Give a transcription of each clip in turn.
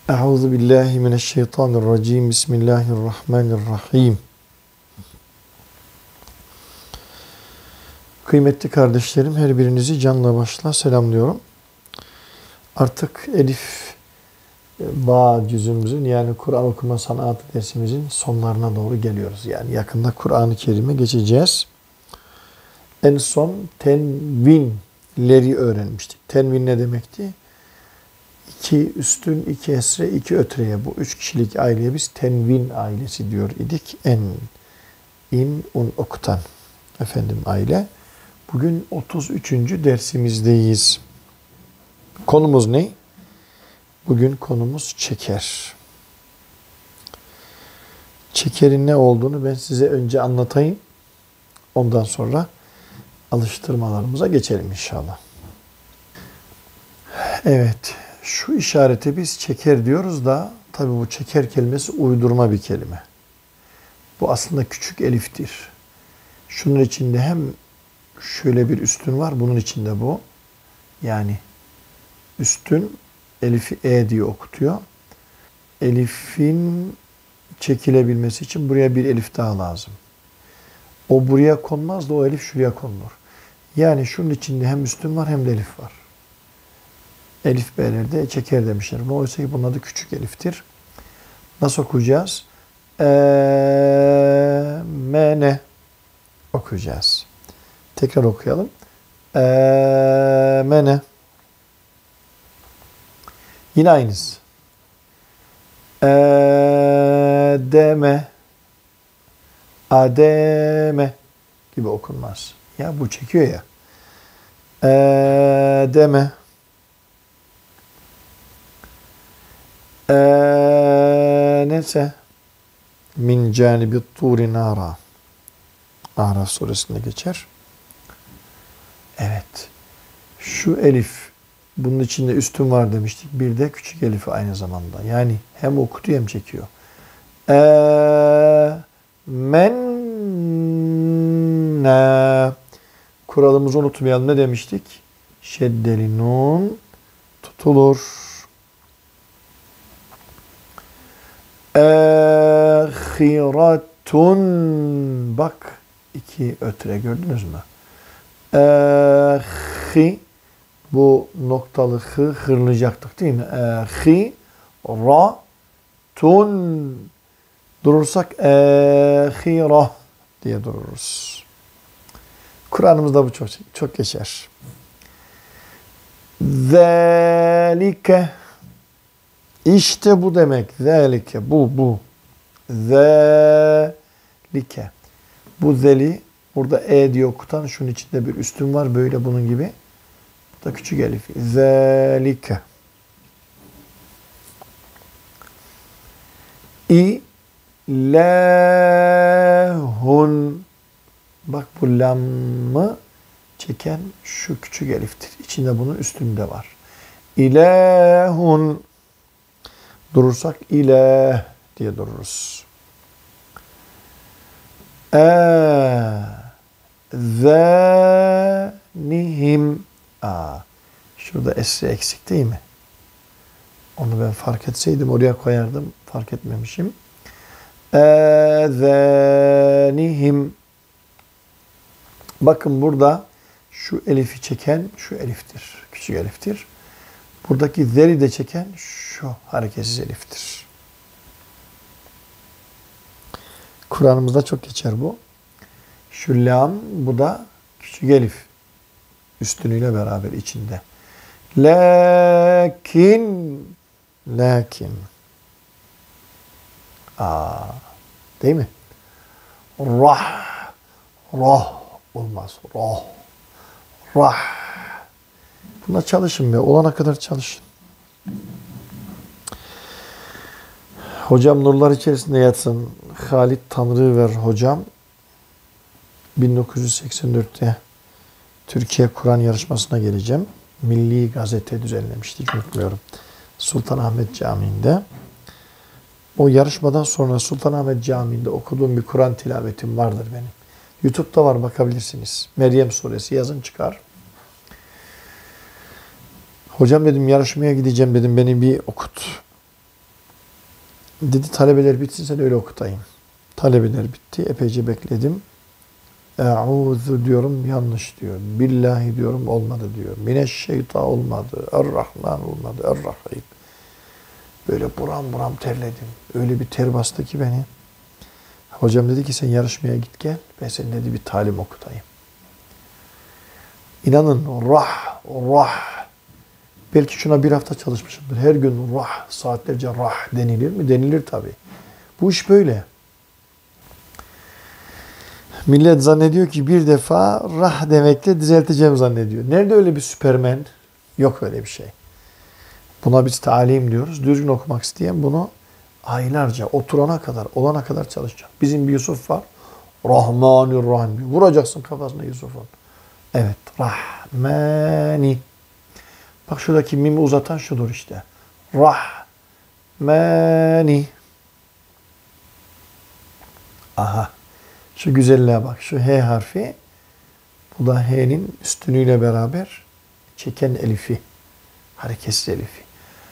Euzu billahi mineşşeytanirracim. Bismillahirrahmanirrahim. Kıymetli kardeşlerim, her birinizi canla başla selamlıyorum. Artık Elif Ba cüzümüzün yani Kur'an okuma sanatı dersimizin sonlarına doğru geliyoruz. Yani yakında Kur'an-ı Kerim'e geçeceğiz. En son tenvinleri öğrenmiştik. Tenvin ne demekti? İki üstün, iki esre, iki ötreye, bu üç kişilik aileye biz tenvin ailesi diyor idik. En, in, un okutan aile. Bugün 33. dersimizdeyiz. Konumuz ne? Bugün konumuz çeker. Çekerin ne olduğunu ben size önce anlatayım. Ondan sonra alıştırmalarımıza geçelim inşallah. Evet. Şu işarete biz çeker diyoruz da tabii bu çeker kelimesi uydurma bir kelime. Bu aslında küçük eliftir. Şunun içinde hem şöyle bir üstün var, bunun içinde bu. Yani üstün elifi e diye okutuyor. Elifin çekilebilmesi için buraya bir elif daha lazım. O buraya konmaz da o elif şuraya konulur. Yani şunun içinde hem üstün var hem de elif var. Elif B'lerde çeker demişler. Oysa ki bunun adı küçük eliftir. Nasıl okuyacağız? Mene okuyacağız. Tekrar okuyalım. Mene. Yine aynısı. Deme. Ademe gibi okunmaz. Ya bu çekiyor ya. Deme. Neyse. Min canibi turi nara. Araf suresinde geçer. Evet. Şu elif, bunun içinde üstün var demiştik. Bir de küçük elifi aynı zamanda. Yani hem okutuyor hem çekiyor. Menne. Kuralımızı unutmayalım. Ne demiştik? Şeddeli nun tutulur. Ahiratun. Bak, iki ötre gördünüz mü? Ahi. Bu noktalı hı hırlayacaktık değil mi? Ahiratun. Durursak ahira diye dururuz. Kur'an'ımızda bu çok geçer. Zalike. İşte bu demek. Zalike. Bu. Zalike. Bu zeli burada e diye okutan, şunun içinde bir üstün var. Böyle bunun gibi. Bu da küçük elif. Zalike. İlahun. Bak, bu lammı çeken şu küçük eliftir. İçinde bunun üstünde var. İlahun. Durursak ilah diye dururuz. Zânihim. Şurada esre eksik değil mi? Onu ben fark etseydim oraya koyardım. Fark etmemişim. Zânihim. Bakın burada şu elifi çeken şu eliftir. Küçük eliftir. Buradaki zeri de çeken şu hareketsiz eliftir. Kur'an'ımızda çok geçer bu. Şu lam, bu da küçük elif. Üstünüyle beraber içinde. Lakin. Değil mi? Rah olmaz. Rah. Buna çalışın be. Olana kadar çalışın. Hocam nurlar içerisinde yatsın. Halit Tanrıver hocam 1984'te Türkiye Kur'an yarışmasına geleceğim. Milli Gazete düzenlemiştik, unutmuyorum. Sultanahmet Camii'nde. O yarışmadan sonra Sultanahmet Camii'nde okuduğum bir Kur'an tilavetim vardır benim. YouTube'da var, bakabilirsiniz. Meryem Suresi yazın çıkar. Hocam dedim, yarışmaya gideceğim dedim, beni bir okut. Dedi talebeler bitsin sen öyle okutayım. Talebeler bitti. Epeyce bekledim. Eûzu diyorum yanlış diyor. Billahi diyorum olmadı diyor. Mineşşeytan olmadı. Er-Rahman olmadı. Er-Rahim. Böyle buram buram terledim. Öyle bir ter bastı ki beni. Hocam dedi ki sen yarışmaya git gel. Ben senin dedi bir talim okutayım. İnanın rah. Belki şuna bir hafta çalışmışımdır. Her gün saatlerce denilir mi? Denilir tabii. Bu iş böyle. Millet zannediyor ki bir defa demekle düzelteceğim zannediyor. Nerede öyle bir süpermen? Yok öyle bir şey. Buna biz talim diyoruz. Düzgün okumak isteyen bunu aylarca oturana kadar, olana kadar çalışacak. Bizim bir Yusuf var. Rahmanirrahim. Vuracaksın kafasına Yusuf'un. Evet. Rahmani. Bak şuradaki mimi uzatan şudur işte. Rahmani. Aha. Şu güzelliğe bak. Şu H harfi. Bu da H'nin üstünüyle beraber çeken elifi. Hareketsiz elifi.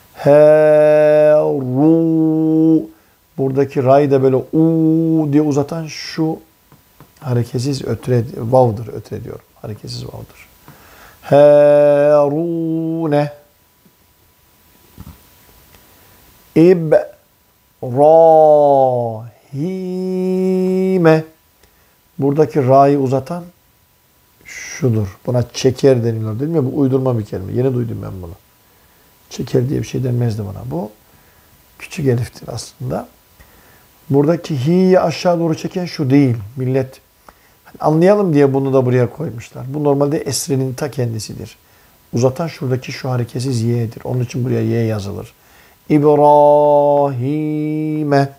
Ru. Buradaki ra'yı da böyle u diye uzatan şu hareketsiz vav'dır. Ötre diyorum. Hareketsiz vav'dır. Harune. İbrahime. Buradaki ra'yı uzatan şudur. Buna çeker deniliyor değil mi? Bu uydurma bir kelime. Yeni duydum ben bunu. Çeker diye bir şey denmezdi buna. Bu küçük eliftir aslında. Buradaki hi'yi aşağı doğru çeken şu değil. Millet anlayalım diye bunu da buraya koymuşlar. Bu normalde esrenin ta kendisidir. Uzatan şuradaki şu hareketsiz y'dir. Onun için buraya y yazılır. İbrahime.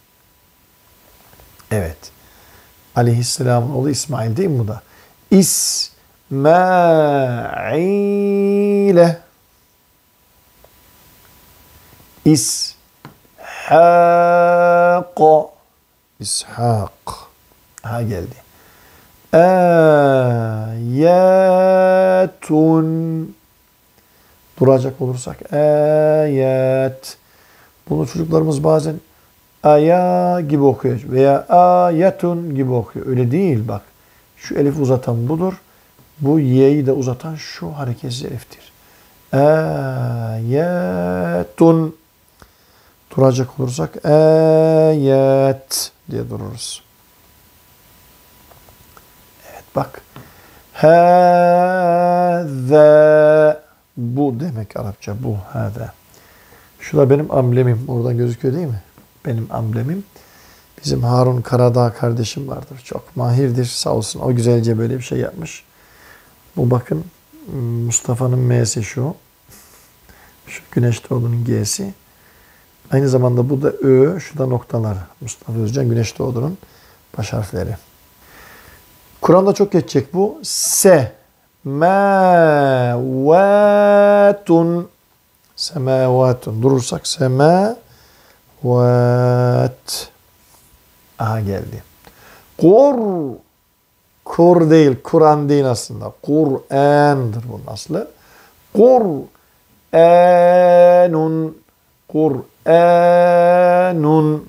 Evet. Aleyhisselam'ın oğlu İsmail değil mi bu da? İsmail'e. İshak. İshak. Ha geldi. Ayatun. Duracak olursak ayat. Bunu çocuklarımız bazen aya gibi okuyor veya ayatun gibi okuyor. Öyle değil bak. Şu elif uzatan budur. Bu y'yi de uzatan şu hareketsiz eliftir. Ayatun. Duracak olursak ayat diye dururuz. Evet bak. Hâzâ. Bu demek Arapça. Bu. Hâzâ. Şu da benim amblemim. Oradan gözüküyor değil mi? Benim amblemim. Bizim Harun Karadağ kardeşim vardır. Çok mahirdir. Sağ olsun. O güzelce böyle bir şey yapmış. Bu bakın Mustafa'nın M'si şu. Şu Güneş Doğdu'nun G'si. Aynı zamanda bu da Ö. Şu da noktalar. Mustafa Özcan Güneş Doğdu'nun baş harfleri. Kur'an'da çok geçecek bu. Semâvâtun. Semâvâtun. Durursak semâvât. Aha geldi. Kur değil. Kur'an değil aslında. Kur'an'dır bunun aslı. Kur'anun. Kur'anun.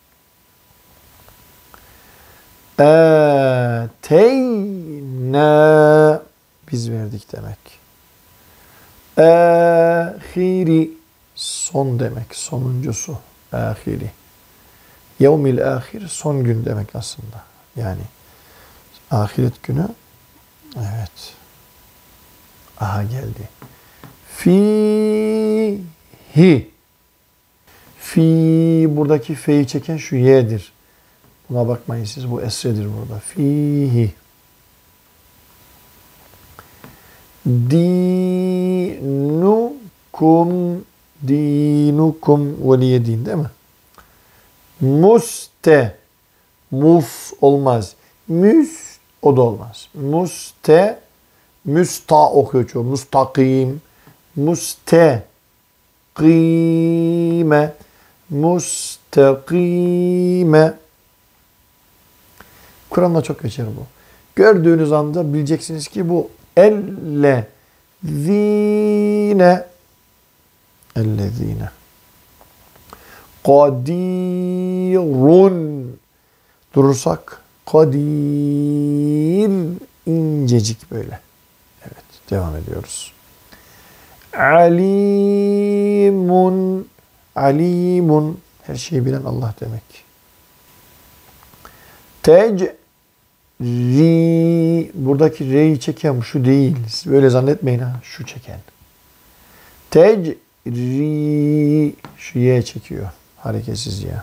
Ateyna. Biz verdik demek. Ahiri. Son demek. Sonuncusu. Ahiri. Yevmil ahir. Son gün demek aslında. Yani ahiret günü. Evet. Aha geldi. Fihi. Fi. Buradaki fe'yi çeken şu y'dir. Buna bakmayın siz. Bu esredir burada. Fihi. Dinukum. Dinukum veliyedin değil mi? Mus olmaz. O da olmaz. Müsta okuyor çoğu. Mustakim. Mustakime. Mustakime. Kur'an'da çok geçer bu. Gördüğünüz anda bileceksiniz ki bu ellezine Kadirun. Durursak kadir, incecik böyle. Evet, devam ediyoruz. Alimun. Alimun. Her şeyi bilen Allah demek. Tecri. Buradaki re'yi çeken şu değil. Siz böyle zannetmeyin ha. Şu çeken. Tecri. Şu ye çekiyor. Hareketsiz ya.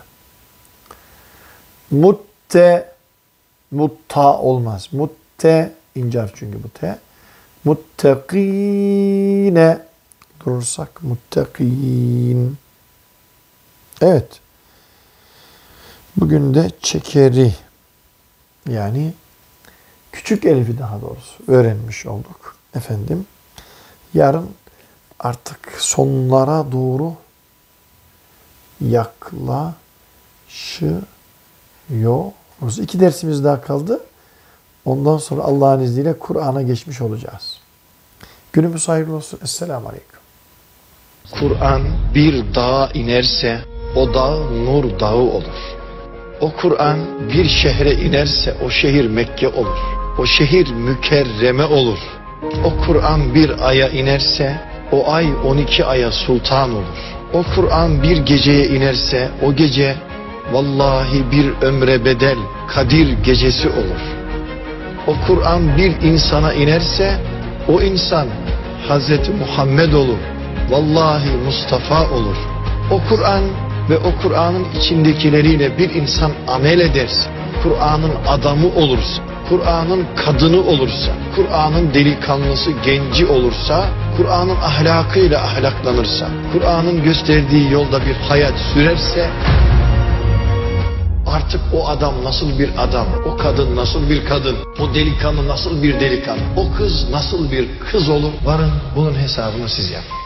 Mutta olmaz. Mutte ince harf çünkü bu te. Muttakine. Durursak muttakin. Evet. Bugün de çekeri, yani küçük elifi daha doğrusu öğrenmiş olduk. Efendim, yarın artık sonlara doğru yaklaşıyoruz. 2 dersimiz daha kaldı. Ondan sonra Allah'ın izniyle Kur'an'a geçmiş olacağız. Günümüz hayırlı olsun. Esselamu Aleyküm. Kur'an bir dağa inerse o dağ nur dağı olur. O Kur'an bir şehre inerse o şehir Mekke olur. O şehir mükerreme olur. O Kur'an bir aya inerse o ay 12 aya sultan olur. O Kur'an bir geceye inerse o gece vallahi bir ömre bedel Kadir gecesi olur. O Kur'an bir insana inerse o insan Hazreti Muhammed olur. Vallahi Mustafa olur. O Kur'an ve o Kur'an'ın içindekileriyle bir insan amel ederse, Kur'an'ın adamı olursa, Kur'an'ın kadını olursa, Kur'an'ın delikanlısı, genci olursa, Kur'an'ın ahlakıyla ahlaklanırsa, Kur'an'ın gösterdiği yolda bir hayat sürerse, artık o adam nasıl bir adam, o kadın nasıl bir kadın, o delikanlı nasıl bir delikanlı, o kız nasıl bir kız olur, varın bunun hesabını siz yapın.